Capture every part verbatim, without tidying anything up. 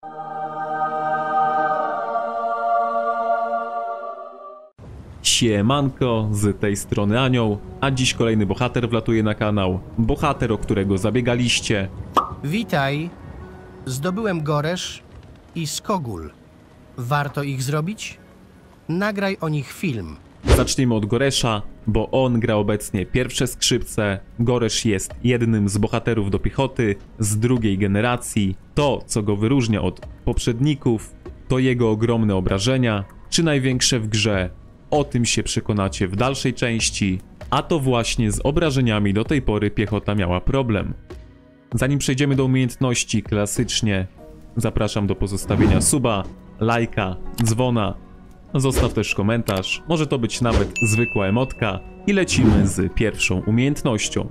Siemanko, z tej strony Anioł, a dziś kolejny bohater wlatuje na kanał. Bohater, o którego zabiegaliście. Witaj. Zdobyłem Goresz i Skogul. Warto ich zrobić? Nagraj o nich film. Zacznijmy od Goresza, bo on gra obecnie pierwsze skrzypce. Goresz jest jednym z bohaterów do piechoty z drugiej generacji. To, co go wyróżnia od poprzedników, to jego ogromne obrażenia, czy największe w grze. O tym się przekonacie w dalszej części, a to właśnie z obrażeniami do tej pory piechota miała problem. Zanim przejdziemy do umiejętności, klasycznie zapraszam do pozostawienia suba, lajka, dzwona, zostaw też komentarz, może to być nawet zwykła emotka i lecimy z pierwszą umiejętnością.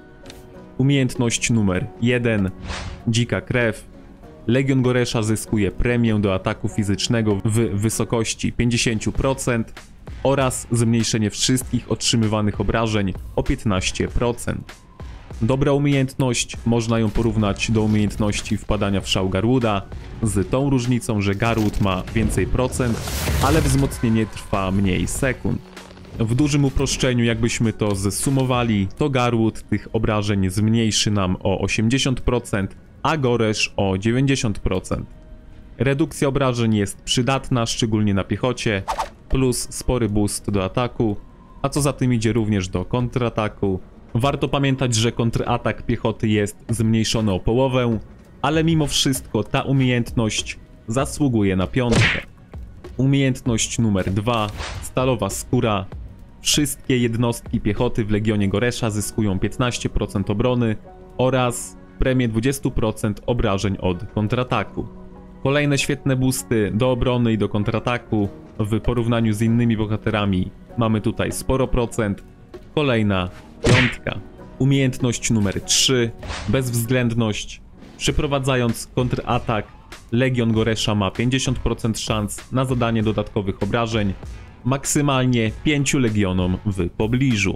Umiejętność numer jeden, Dzika Krew. Legion Goresza zyskuje premię do ataku fizycznego w wysokości pięćdziesiąt procent oraz zmniejszenie wszystkich otrzymywanych obrażeń o piętnaście procent. Dobra umiejętność, można ją porównać do umiejętności wpadania w szał Garwooda, z tą różnicą, że Garwood ma więcej procent, ale wzmocnienie trwa mniej sekund. W dużym uproszczeniu, jakbyśmy to zsumowali, to Garwood tych obrażeń zmniejszy nam o osiemdziesiąt procent, a Goresz o dziewięćdziesiąt procent. Redukcja obrażeń jest przydatna, szczególnie na piechocie, plus spory boost do ataku, a co za tym idzie również do kontrataku. Warto pamiętać, że kontratak piechoty jest zmniejszony o połowę, ale mimo wszystko ta umiejętność zasługuje na piątkę. Umiejętność numer dwa, Stalowa Skóra. Wszystkie jednostki piechoty w Legionie Goresza zyskują piętnaście procent obrony oraz premię dwadzieścia procent obrażeń od kontrataku. Kolejne świetne boosty do obrony i do kontrataku. W porównaniu z innymi bohaterami mamy tutaj sporo procent. Kolejna piątka. Umiejętność numer trzy, Bezwzględność. Przeprowadzając kontratak, Legion Goresza ma pięćdziesiąt procent szans na zadanie dodatkowych obrażeń, maksymalnie pięciu legionom w pobliżu.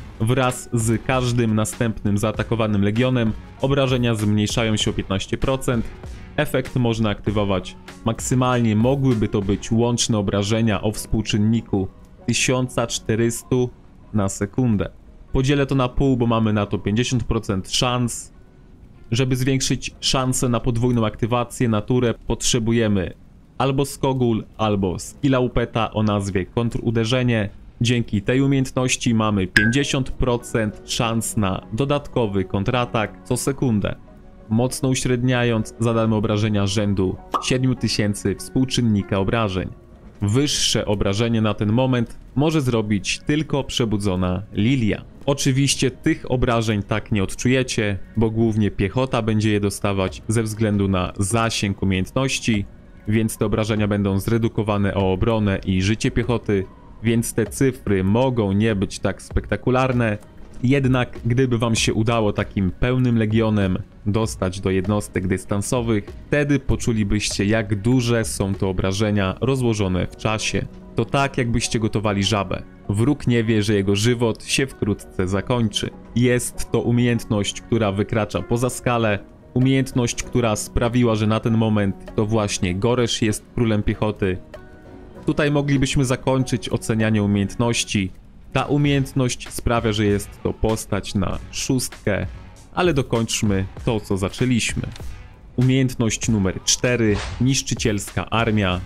Wraz z każdym następnym zaatakowanym legionem obrażenia zmniejszają się o piętnaście procent. Efekt można aktywować maksymalnie, mogłyby to być łączne obrażenia o współczynniku tysiąc czterysta na sekundę. Podzielę to na pół, bo mamy na to pięćdziesiąt procent szans. Żeby zwiększyć szansę na podwójną aktywację na turę, potrzebujemy albo Skogul, albo skilla Upeta o nazwie Kontruderzenie. Dzięki tej umiejętności mamy pięćdziesiąt procent szans na dodatkowy kontratak co sekundę. Mocno uśredniając, zadamy obrażenia rzędu siedem tysięcy współczynnika obrażeń. Wyższe obrażenie na ten moment może zrobić tylko przebudzona Lilia. Oczywiście tych obrażeń tak nie odczujecie, bo głównie piechota będzie je dostawać ze względu na zasięg umiejętności, więc te obrażenia będą zredukowane o obronę i życie piechoty, więc te cyfry mogą nie być tak spektakularne. Jednak gdyby wam się udało takim pełnym legionem dostać do jednostek dystansowych, wtedy poczulibyście, jak duże są to obrażenia rozłożone w czasie. To tak, jakbyście gotowali żabę. Wróg nie wie, że jego żywot się wkrótce zakończy. Jest to umiejętność, która wykracza poza skalę, umiejętność, która sprawiła, że na ten moment to właśnie Goresz jest królem piechoty. Tutaj moglibyśmy zakończyć ocenianie umiejętności. Ta umiejętność sprawia, że jest to postać na szóstkę, ale dokończmy to, co zaczęliśmy. Umiejętność numer cztery, Niszczycielska Armia.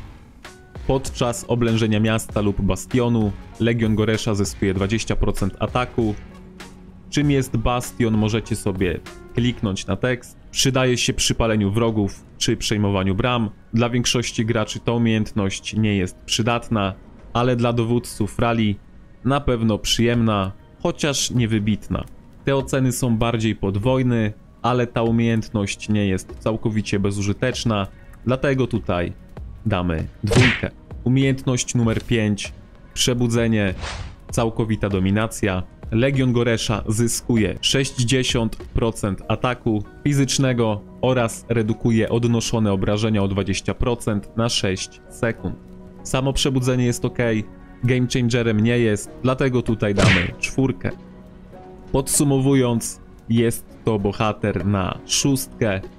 Podczas oblężenia miasta lub bastionu Legion Goresza zyskuje dwadzieścia procent ataku. Czym jest bastion, możecie sobie kliknąć na tekst. Przydaje się przy paleniu wrogów czy przejmowaniu bram. Dla większości graczy ta umiejętność nie jest przydatna, ale dla dowódców rali na pewno przyjemna, chociaż niewybitna. Te oceny są bardziej pod wojny, ale ta umiejętność nie jest całkowicie bezużyteczna, dlatego tutaj damy dwójkę. Umiejętność numer pięć, Przebudzenie, całkowita dominacja. Legion Goresza zyskuje sześćdziesiąt procent ataku fizycznego oraz redukuje odnoszone obrażenia o dwadzieścia procent na sześć sekund. Samo przebudzenie jest ok, game changerem nie jest, dlatego tutaj damy czwórkę. Podsumowując, jest to bohater na szóstkę.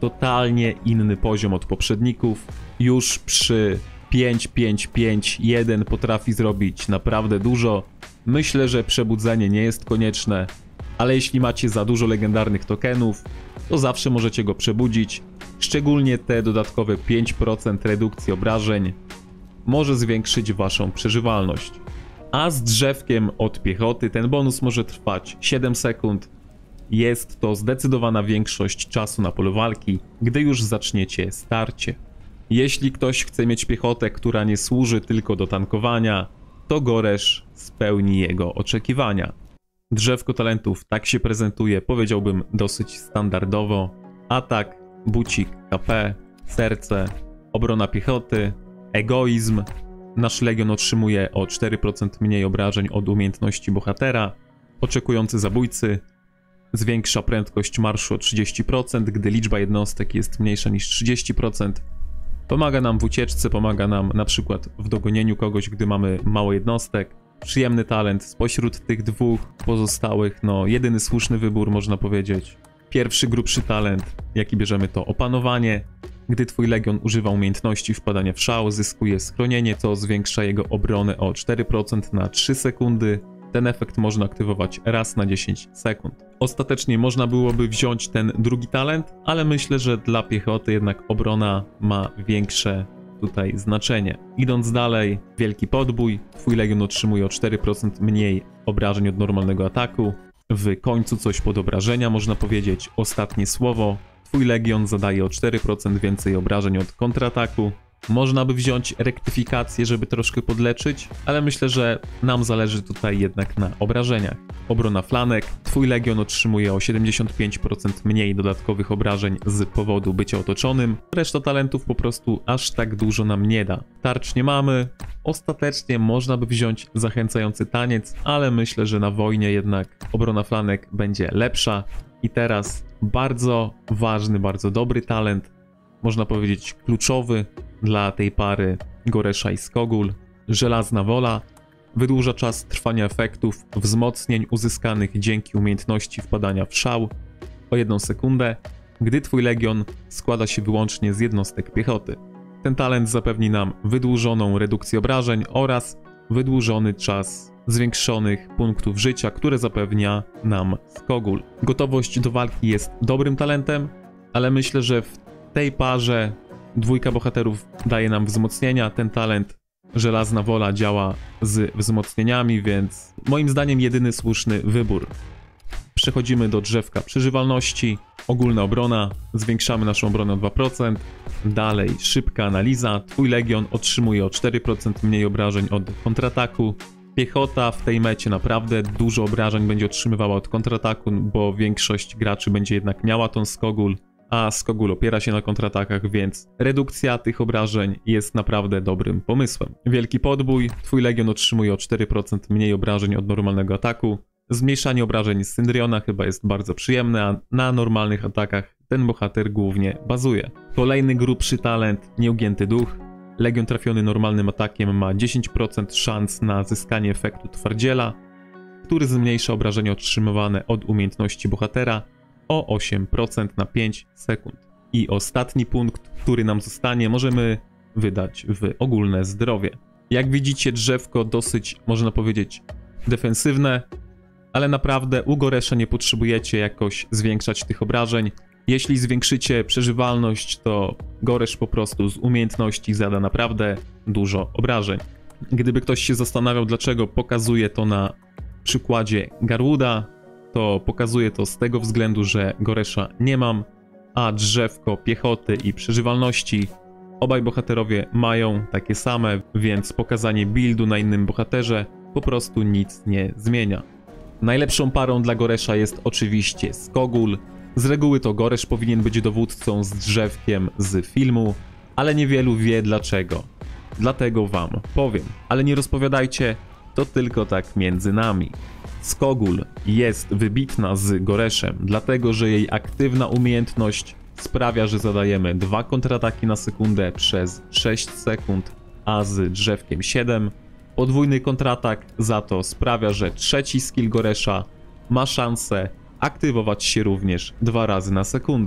totalnie inny poziom od poprzedników. Już przy pięć, pięć, pięć, jeden potrafi zrobić naprawdę dużo. Myślę, że przebudzenie nie jest konieczne, ale jeśli macie za dużo legendarnych tokenów, to zawsze możecie go przebudzić. Szczególnie te dodatkowe pięć procent redukcji obrażeń może zwiększyć waszą przeżywalność. A z drzewkiem od piechoty ten bonus może trwać siedem sekund. Jest to zdecydowana większość czasu na polu walki, gdy już zaczniecie starcie. Jeśli ktoś chce mieć piechotę, która nie służy tylko do tankowania, to Goresz spełni jego oczekiwania. Drzewko talentów tak się prezentuje, powiedziałbym dosyć standardowo. Atak, bucik, K P, serce, obrona piechoty, egoizm. Nasz legion otrzymuje o cztery procent mniej obrażeń od umiejętności bohatera. Oczekujący zabójcy zwiększa prędkość marszu o trzydzieści procent, gdy liczba jednostek jest mniejsza niż trzydzieści procent. Pomaga nam w ucieczce, pomaga nam na przykład w dogonieniu kogoś, gdy mamy mało jednostek. Przyjemny talent spośród tych dwóch pozostałych, no jedyny słuszny wybór można powiedzieć. Pierwszy grubszy talent, jaki bierzemy, to opanowanie. Gdy twój legion używa umiejętności wpadania w szał, zyskuje schronienie, co zwiększa jego obronę o cztery procent na trzy sekundy. Ten efekt można aktywować raz na dziesięć sekund. Ostatecznie można byłoby wziąć ten drugi talent, ale myślę, że dla piechoty jednak obrona ma większe tutaj znaczenie. Idąc dalej, wielki podbój. Twój legion otrzymuje o cztery procent mniej obrażeń od normalnego ataku. W końcu coś pod obrażenia, można powiedzieć. Ostatnie słowo. Twój legion zadaje o cztery procent więcej obrażeń od kontrataku. Można by wziąć rektyfikację, żeby troszkę podleczyć, ale myślę, że nam zależy tutaj jednak na obrażeniach. Obrona flanek. Twój legion otrzymuje o siedemdziesiąt pięć procent mniej dodatkowych obrażeń z powodu bycia otoczonym. Reszta talentów po prostu aż tak dużo nam nie da. Tarcz nie mamy. Ostatecznie można by wziąć zachęcający taniec, ale myślę, że na wojnie jednak obrona flanek będzie lepsza. I teraz bardzo ważny, bardzo dobry talent, można powiedzieć kluczowy dla tej pary Goresza i Skogul. Żelazna wola. Wydłuża czas trwania efektów wzmocnień uzyskanych dzięki umiejętności wpadania w szał o jedną sekundę, gdy twój legion składa się wyłącznie z jednostek piechoty. Ten talent zapewni nam wydłużoną redukcję obrażeń oraz wydłużony czas zwiększonych punktów życia, które zapewnia nam Skogul. Gotowość do walki jest dobrym talentem, ale myślę, że w tej parze dwójka bohaterów daje nam wzmocnienia. Ten talent Żelazna wola działa z wzmocnieniami, więc moim zdaniem jedyny słuszny wybór. Przechodzimy do drzewka przeżywalności. Ogólna obrona. Zwiększamy naszą obronę o dwa procent. Dalej szybka analiza. Twój legion otrzymuje o cztery procent mniej obrażeń od kontrataku. Piechota w tej mecie naprawdę dużo obrażeń będzie otrzymywała od kontrataku, bo większość graczy będzie jednak miała tą Skogul, a Skogul opiera się na kontratakach, więc redukcja tych obrażeń jest naprawdę dobrym pomysłem. Wielki podbój. Twój legion otrzymuje o cztery procent mniej obrażeń od normalnego ataku. Zmniejszanie obrażeń z Syndriona chyba jest bardzo przyjemne, a na normalnych atakach ten bohater głównie bazuje. Kolejny grubszy talent, Nieugięty duch. Legion trafiony normalnym atakiem ma dziesięć procent szans na zyskanie efektu twardziela, który zmniejsza obrażenia otrzymywane od umiejętności bohatera o osiem procent na pięć sekund. I ostatni punkt, który nam zostanie, możemy wydać w ogólne zdrowie. Jak widzicie, drzewko dosyć, można powiedzieć, defensywne, ale naprawdę u Goresza nie potrzebujecie jakoś zwiększać tych obrażeń. Jeśli zwiększycie przeżywalność, to Goresz po prostu z umiejętności zada naprawdę dużo obrażeń. Gdyby ktoś się zastanawiał, dlaczego pokazuję to na przykładzie Garwooda, to pokazuję to z tego względu, że Goresza nie mam, a drzewko piechoty i przeżywalności obaj bohaterowie mają takie same, więc pokazanie buildu na innym bohaterze po prostu nic nie zmienia. Najlepszą parą dla Goresza jest oczywiście Skogul. Z reguły to Goresz powinien być dowódcą z drzewkiem z filmu, ale niewielu wie dlaczego. Dlatego wam powiem, ale nie rozpowiadajcie, to tylko tak między nami. Skogul jest wybitna z Goreszem, dlatego że jej aktywna umiejętność sprawia, że zadajemy dwa kontrataki na sekundę przez sześć sekund, a z drzewkiem siedem. Podwójny kontratak za to sprawia, że trzeci skill Goresza ma szansę aktywować się również dwa razy na sekundę.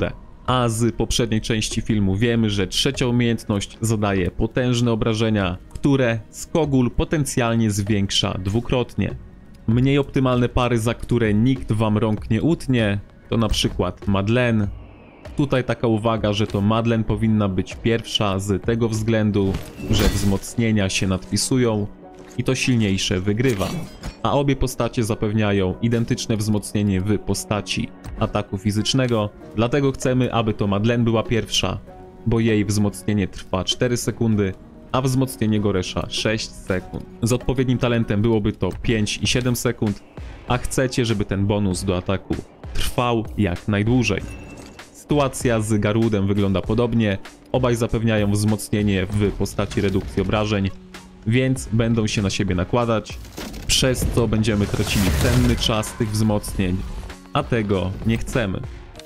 A z poprzedniej części filmu wiemy, że trzecia umiejętność zadaje potężne obrażenia, które Skogul potencjalnie zwiększa dwukrotnie. Mniej optymalne pary, za które nikt wam rąk nie utnie, to na przykład Madeleine. Tutaj taka uwaga, że to Madeleine powinna być pierwsza z tego względu, że wzmocnienia się nadpisują i to silniejsze wygrywa. A obie postacie zapewniają identyczne wzmocnienie w postaci ataku fizycznego, dlatego chcemy, aby to Madeleine była pierwsza, bo jej wzmocnienie trwa cztery sekundy, a wzmocnienie Goresza sześć sekund. Z odpowiednim talentem byłoby to pięć i siedem sekund, a chcecie, żeby ten bonus do ataku trwał jak najdłużej. Sytuacja z Garwoodem wygląda podobnie, obaj zapewniają wzmocnienie w postaci redukcji obrażeń, więc będą się na siebie nakładać, przez co będziemy tracili cenny czas tych wzmocnień, a tego nie chcemy.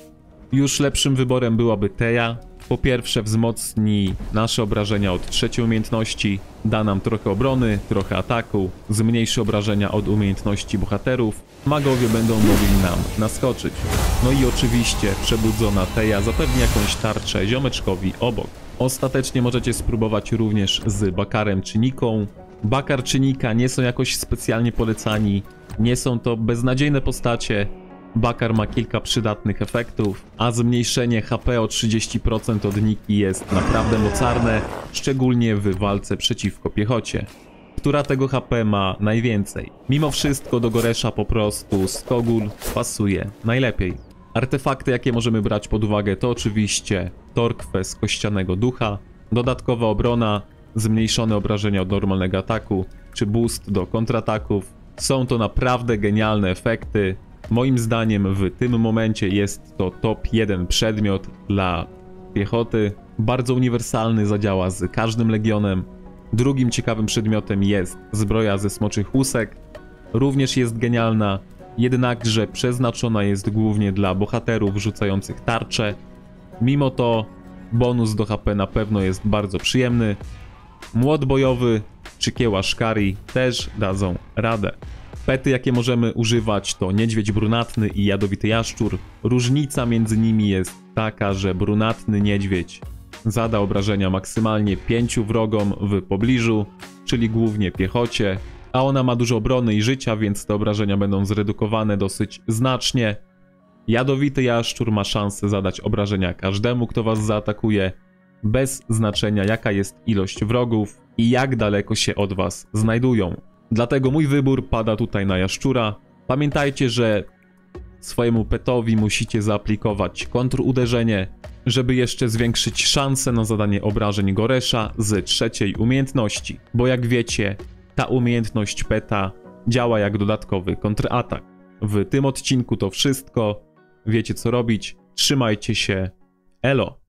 Już lepszym wyborem byłaby Thea. Po pierwsze wzmocni nasze obrażenia od trzeciej umiejętności, da nam trochę obrony, trochę ataku, zmniejszy obrażenia od umiejętności bohaterów, magowie będą mogli nam naskoczyć. No i oczywiście przebudzona Thea zapewni jakąś tarczę ziomeczkowi obok. Ostatecznie możecie spróbować również z Bakarem czy Niką. Bakar czy Nika nie są jakoś specjalnie polecani, nie są to beznadziejne postacie. Bakar ma kilka przydatnych efektów, a zmniejszenie H P o trzydzieści procent od Niki jest naprawdę mocarne, szczególnie w walce przeciwko piechocie, która tego H P ma najwięcej. Mimo wszystko do Goresza po prostu Skogul pasuje najlepiej. Artefakty, jakie możemy brać pod uwagę, to oczywiście Torkwę z kościanego ducha, dodatkowa obrona, zmniejszone obrażenia od normalnego ataku, czy boost do kontrataków. Są to naprawdę genialne efekty. Moim zdaniem w tym momencie jest to top jeden przedmiot dla piechoty. Bardzo uniwersalny, zadziała z każdym legionem. Drugim ciekawym przedmiotem jest zbroja ze smoczych łusek. Również jest genialna, jednakże przeznaczona jest głównie dla bohaterów rzucających tarcze. Mimo to bonus do H P na pewno jest bardzo przyjemny. Młot bojowy czy kieła Shkari też dadzą radę. Pety, jakie możemy używać, to niedźwiedź brunatny i jadowity jaszczur. Różnica między nimi jest taka, że brunatny niedźwiedź zada obrażenia maksymalnie pięciu wrogom w pobliżu, czyli głównie piechocie, a ona ma dużo obrony i życia, więc te obrażenia będą zredukowane dosyć znacznie. Jadowity jaszczur ma szansę zadać obrażenia każdemu, kto was zaatakuje, bez znaczenia jaka jest ilość wrogów i jak daleko się od was znajdują. Dlatego mój wybór pada tutaj na jaszczura. Pamiętajcie, że swojemu petowi musicie zaaplikować kontruderzenie, żeby jeszcze zwiększyć szanse na zadanie obrażeń Goresza z trzeciej umiejętności, bo jak wiecie, ta umiejętność peta działa jak dodatkowy kontratak. W tym odcinku to wszystko. Wiecie co robić. Trzymajcie się. Elo!